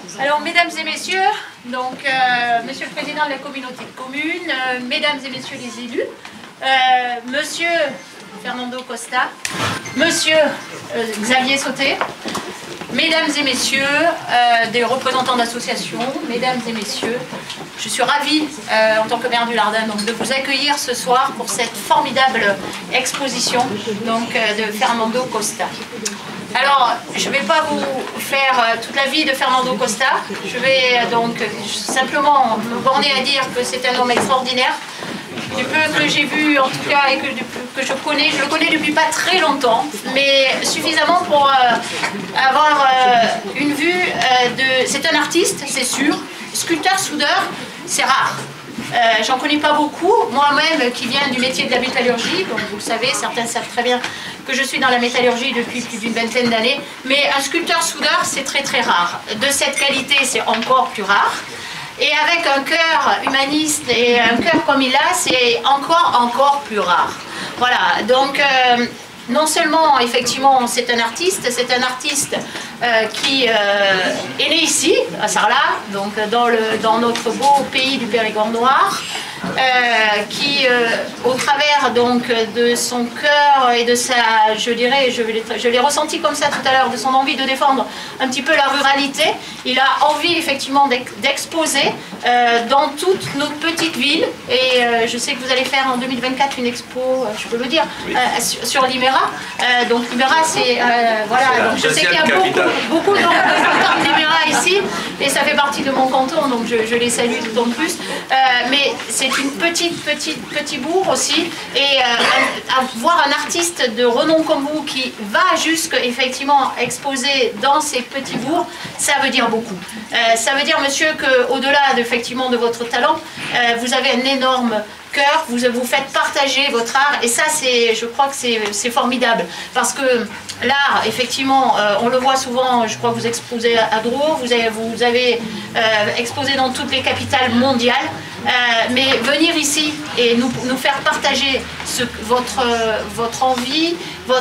Alors, mesdames et messieurs, donc, monsieur le président de la communauté de communes, mesdames et messieurs les élus, monsieur Fernando Costa, monsieur Xavier Sauté, mesdames et messieurs, des représentants d'associations, mesdames et messieurs, je suis ravie, en tant que maire du Lardin, donc, de vous accueillir ce soir pour cette formidable exposition donc, de Fernando Costa. Alors, je ne vais pas vous faire toute la vie de Fernando Costa, je vais donc simplement me borner à dire que c'est un homme extraordinaire. Du peu que j'ai vu en tout cas et que je le connais depuis pas très longtemps, mais suffisamment pour avoir une vue de... C'est un artiste, c'est sûr, sculpteur, soudeur, c'est rare. J'en connais pas beaucoup, moi-même qui viens du métier de la métallurgie, donc vous le savez, certains savent très bien que je suis dans la métallurgie depuis plus d'une vingtaine d'années, mais un sculpteur soudeur c'est très très rare. De cette qualité c'est encore plus rare, et avec un cœur humaniste et un cœur comme il a, c'est encore plus rare. Voilà, donc non seulement effectivement c'est un artiste qui est né ici, à Sarlat, donc dans notre beau pays du Périgord noir, qui au travers donc de son cœur et de sa, je dirais, je l'ai ressenti comme ça tout à l'heure, de son envie de défendre un petit peu la ruralité, il a envie effectivement d'exposer dans toute notre petite ville, et je sais que vous allez faire en 2024 une expo, je peux le dire, sur Limera. Donc Limera c'est, voilà, donc je sais qu'il y a beaucoup de représentants de Limera ici, et ça fait partie de mon canton, donc je les salue d'autant plus, mais c'est une petit bourg aussi, et voir un artiste de renom comme vous qui va jusque effectivement exposer dans ces petits bourgs, ça veut dire beaucoup. Ça veut dire, monsieur, qu'au-delà effectivement de votre talent, vous avez un énorme cœur, vous faites partager votre art, et ça je crois que c'est formidable, parce que l'art, effectivement, on le voit souvent, je crois que vous exposez à Drouot, vous avez exposé dans toutes les capitales mondiales, mais venir ici et nous faire partager votre envie,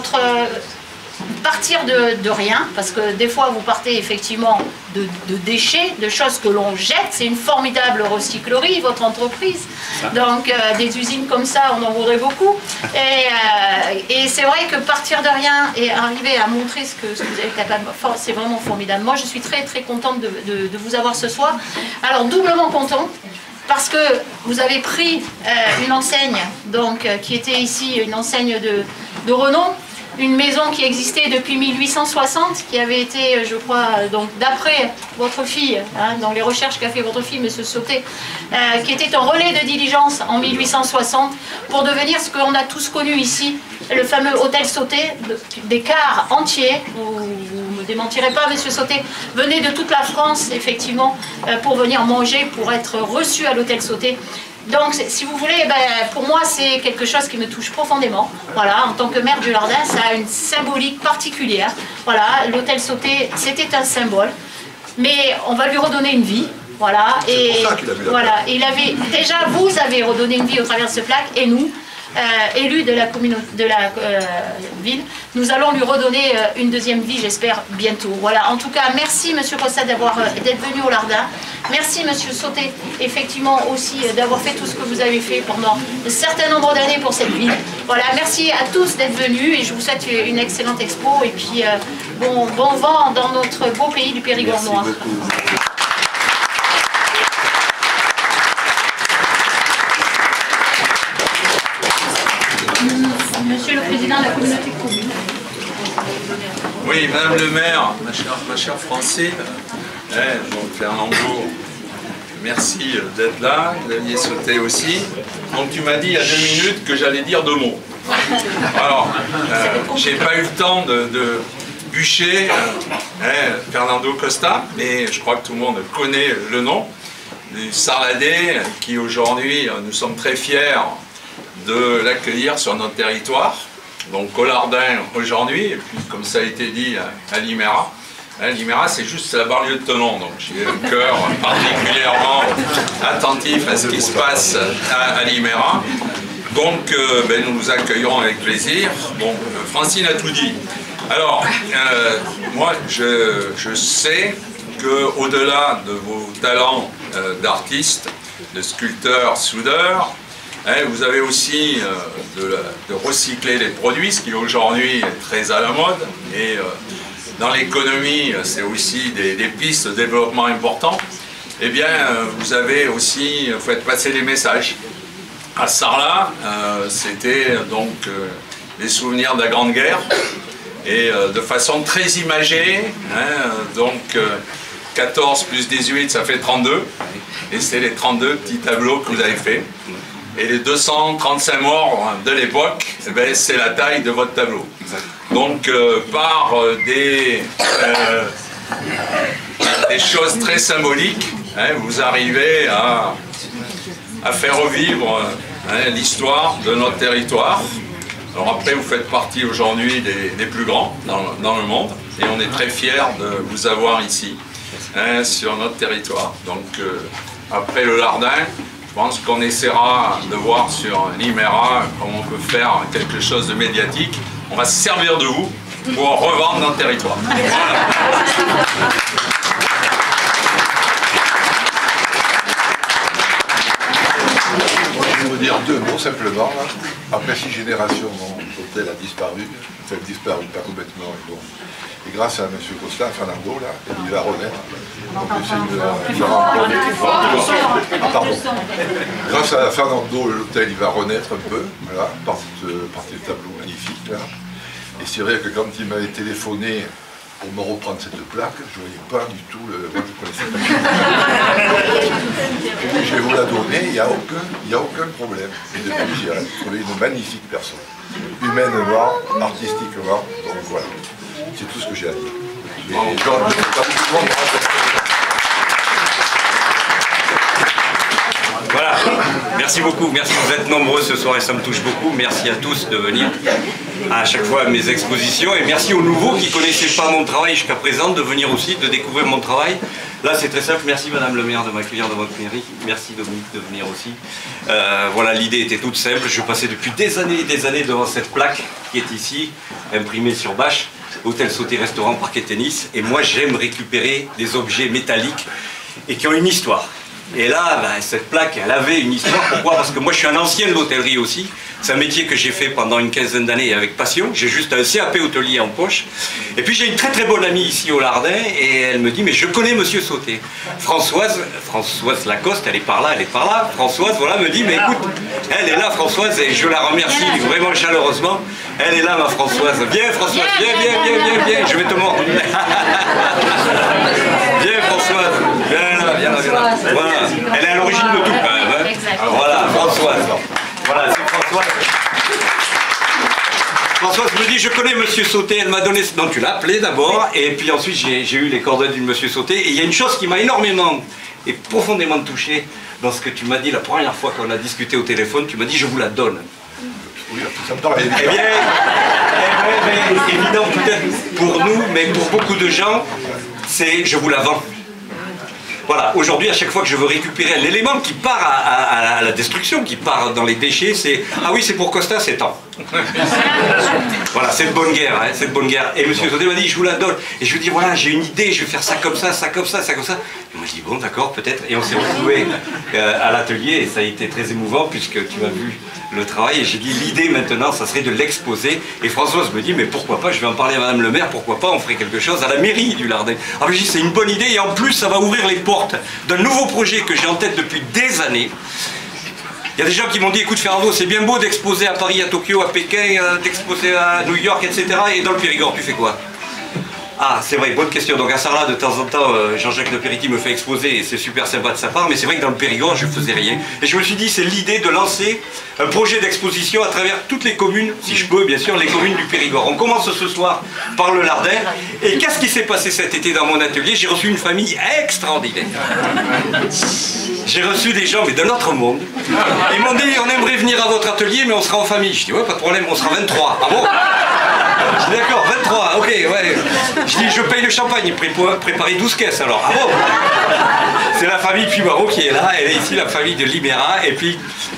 partir de rien, parce que des fois vous partez effectivement de déchets, de choses que l'on jette, c'est une formidable recyclerie, votre entreprise, donc des usines comme ça on en voudrait beaucoup, et c'est vrai que partir de rien et arriver à montrer ce que vous êtes capable, c'est vraiment formidable. Moi je suis très très contente de vous avoir ce soir, alors doublement content, parce que vous avez pris une enseigne donc, qui était ici une enseigne de renom, une maison qui existait depuis 1860, qui avait été, je crois, donc d'après votre fille, hein, dans les recherches qu'a fait votre fille, M. Sauté, qui était un relais de diligence en 1860 pour devenir ce qu'on a tous connu ici, le fameux hôtel Sauté, des cars entiers, vous ne me démentirez pas, M. Sauté, venait de toute la France, effectivement, pour venir manger, pour être reçu à l'hôtel Sauté. Donc, si vous voulez, pour moi, c'est quelque chose qui me touche profondément. Voilà, en tant que maire du Lardin, ça a une symbolique particulière. Voilà, l'hôtel Sauté, c'était un symbole, mais on va lui redonner une vie. Voilà, et voilà, vous avez redonné une vie au travers de ce plaque, et nous, élus de la communauté, de la ville, nous allons lui redonner une deuxième vie, j'espère, bientôt. Voilà, en tout cas, merci Monsieur Costa d'être venu au Lardin. Merci Monsieur Sauté, effectivement aussi, d'avoir fait tout ce que vous avez fait pendant un certain nombre d'années pour cette ville. Voilà, merci à tous d'être venus, et je vous souhaite une excellente expo, et puis bon vent dans notre beau pays du Périgord noir. Monsieur le président de la communauté de communes. Oui, madame le maire, ma chère Francine, donc Fernando, merci d'être là, Xavier Sauté aussi. Donc tu m'as dit il y a 2 minutes que j'allais dire 2 mots. Alors, j'ai pas eu le temps de bûcher Fernando Costa, mais je crois que tout le monde connaît le nom du Sarladais, qui aujourd'hui, nous sommes très fiers de l'accueillir sur notre territoire, donc au Lardin aujourd'hui, et puis comme ça a été dit à Limera. Limera, c'est juste la banlieue de Thonon, donc j'ai un cœur particulièrement attentif à ce qui se passe à Limera. Donc nous vous accueillerons avec plaisir. Bon, Francine a tout dit. Alors, moi je sais qu'au-delà de vos talents d'artiste, de sculpteur, soudeur, vous avez aussi de recycler les produits, ce qui aujourd'hui est très à la mode. Et dans l'économie, c'est aussi des pistes de développement importantes. Eh bien, vous avez aussi, faites passer des messages. À Sarlat, c'était donc les souvenirs de la Grande Guerre, et de façon très imagée, donc 14 plus 18, ça fait 32, et c'est les 32 petits tableaux que vous avez faits. Et les 235 morts de l'époque, eh ben, c'est la taille de votre tableau. Donc par des choses très symboliques, vous arrivez à faire revivre l'histoire de notre territoire. Alors après, vous faites partie aujourd'hui des plus grands dans le monde, et on est très fiers de vous avoir ici, sur notre territoire. Donc après le Lardin, je pense qu'on essaiera de voir sur l'Iméra comment on peut faire quelque chose de médiatique. On va se servir de vous pour revendre notre territoire. Voilà. Je vais vous dire deux mots simplement. Là. Après 6 générations, mon hôtel a disparu. Enfin, disparu, pas complètement. Et grâce à M. Costa, Fernando, là, il va renaître. Donc c'est pardon. Grâce à Fernando, l'hôtel il va renaître un peu, voilà, par ces tableaux magnifiques là. Et c'est vrai que quand il m'avait téléphoné pour me reprendre cette plaque, je ne voyais pas du tout le. Moi je connaissais pas. Je vais vous la donner, il n'y a aucun problème. Et depuis j'ai trouvé une magnifique personne. Humainement, artistiquement, donc voilà. C'est tout ce que j'ai à dire. Voilà, merci beaucoup, merci, vous êtes nombreux ce soir et ça me touche beaucoup. Merci à tous de venir à chaque fois à mes expositions, et merci aux nouveaux qui ne connaissaient pas mon travail jusqu'à présent de venir aussi, de découvrir mon travail. Là c'est très simple, merci Madame le maire de m'accueillir dans votre mairie, merci Dominique de venir aussi. Voilà, l'idée était toute simple, je passais depuis des années devant cette plaque qui est ici, imprimée sur bâche, Hôtel Sauté Restaurant Parquet Tennis, et moi j'aime récupérer des objets métalliques et qui ont une histoire. Et là, ben, cette plaque, elle avait une histoire. Pourquoi? Parce que moi, je suis un ancien de l'hôtellerie aussi. C'est un métier que j'ai fait pendant une quinzaine d'années avec passion. J'ai juste un CAP hôtelier en poche. Et puis, j'ai une très très bonne amie ici au Lardin. Et elle me dit, mais je connais Monsieur Sauté. Françoise Lacoste, elle est par là, elle est par là. Françoise, voilà, me dit, mais écoute, elle est là, Françoise, et je la remercie vraiment chaleureusement. Elle est là, ma Françoise. Viens, Françoise, viens. Je vais te mordre. Viens, Françoise. Viens là. Voilà. Elle est à l'origine de tout quand même. Alors, voilà, Françoise. Voilà, c'est Françoise. Françoise me dit, je connais Monsieur Sauté, elle m'a donné... Non, tu l'as appelé d'abord, et puis ensuite j'ai eu les coordonnées de Monsieur Sauté, et il y a une chose qui m'a énormément et profondément touché dans ce que tu m'as dit la première fois qu'on a discuté au téléphone. Tu m'as dit, je vous la donne. Oui, ça me paraît évident. Eh bien, évident peut-être pour nous, mais pour beaucoup de gens, c'est je vous la vends. Voilà, aujourd'hui, à chaque fois que je veux récupérer l'élément qui part à la destruction, qui part dans les déchets, c'est « Ah oui, c'est pour Costa, c'est temps. » Voilà, c'est de bonne guerre, hein, c'est de bonne guerre. Et M. Sauté m'a dit « Je vous la donne. » Et je lui dis « Voilà, j'ai une idée, je vais faire ça comme ça, ça comme ça, ça comme ça. » Il m'a dit « Bon, d'accord, peut-être. » Et on s'est retrouvés à l'atelier, et ça a été très émouvant, puisque tu as vu le travail. Et j'ai dit « L'idée maintenant, ça serait de l'exposer. » Et Françoise me dit « Mais pourquoi pas, je vais en parler à Madame le maire, pourquoi pas, on ferait quelque chose à la mairie du Lardin. » Alors je dis « C'est une bonne idée, et en plus, ça va ouvrir les portes d'un nouveau projet que j'ai en tête depuis des années. Il y a des gens qui m'ont dit, écoute Fernando, c'est bien beau d'exposer à Paris, à Tokyo, à Pékin, d'exposer à New York, etc. Et dans le Périgord, tu fais quoi? Ah, c'est vrai, bonne question. Donc à Sarlat, de temps en temps, Jean-Jacques de Périti me fait exposer et c'est super sympa de sa part, mais c'est vrai que dans le Périgord, je ne faisais rien. Et je me suis dit, c'est l'idée de lancer un projet d'exposition à travers toutes les communes, si je peux, bien sûr, les communes du Périgord. On commence ce soir par le Lardin. Et qu'est-ce qui s'est passé cet été dans mon atelier? J'ai reçu une famille extraordinaire. J'ai reçu des gens, mais d'un autre monde. Ils m'ont dit, on aimerait venir à votre atelier, mais on sera en famille. Je dis, ouais, pas de problème, on sera 23. Ah bon? Je dis, d'accord, 23, ok, ouais. Je dis, je paye le champagne, préparez 12 caisses alors. Ah bon? C'est la famille Pumaro qui est là, elle est ici, la famille de l'Iméra, et puis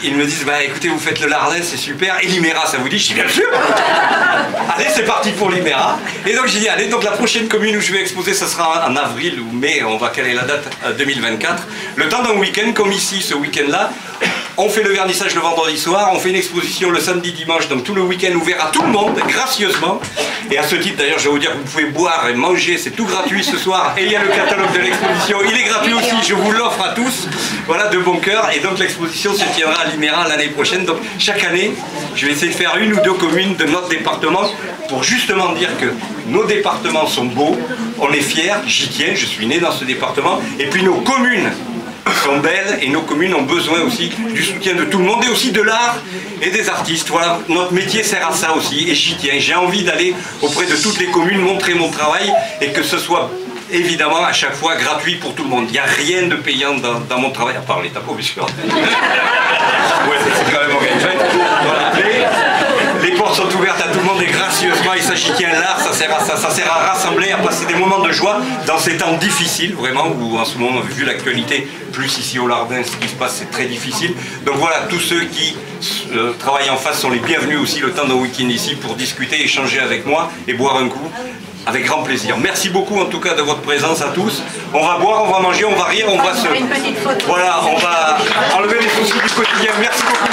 ils me disent, bah écoutez, vous faites le Lardin, c'est super, et l'Iméra, ça vous dit? Je dis bien sûr. Allez, c'est parti pour l'Iméra. Et donc j'ai dit, allez, donc la prochaine commune où je vais exposer, ça sera en avril ou mai, on va caler la date 2024. Le temps d'un week-end, comme ici, ce week-end-là, on fait le vernissage le vendredi soir, on fait une exposition le samedi, dimanche, donc tout le week-end ouvert à tout le monde, gracieusement. Et à ce titre, d'ailleurs, je vais vous dire que vous pouvez boire et manger, c'est tout gratuit ce soir. Et il y a le catalogue de l'exposition, il est gratuit aussi, je vous l'offre à tous, voilà, de bon cœur. Et donc l'exposition se tiendra à l'Iméra l'année prochaine. Donc chaque année, je vais essayer de faire une ou deux communes de notre département pour justement dire que nos départements sont beaux, on est fiers, j'y tiens, je suis né dans ce département. Et puis nos communes sont belles et nos communes ont besoin aussi du soutien de tout le monde et aussi de l'art et des artistes. Voilà, notre métier sert à ça aussi et j'y tiens. J'ai envie d'aller auprès de toutes les communes, montrer mon travail et que ce soit évidemment à chaque fois gratuit pour tout le monde. Il n'y a rien de payant dans mon travail, à part les tapos, bien sûr. Ouais, c'est quand même organisé. Voilà. Les portes sont ouvertes à tout le monde et gracieusement, il s'agit qu'il y ait l'art, ça sert à ça, ça sert à rassembler, à passer des moments de joie dans ces temps difficiles, vraiment, où en ce moment, vu l'actualité, plus ici au Lardin, ce qui se passe, c'est très difficile. Donc voilà, tous ceux qui travaillent en face sont les bienvenus aussi le temps d'un week-end ici pour discuter, échanger avec moi et boire un coup. Avec grand plaisir. Merci beaucoup en tout cas de votre présence à tous. On va boire, on va manger, on va rire, on va se... Voilà, on va enlever les soucis du quotidien. Merci beaucoup.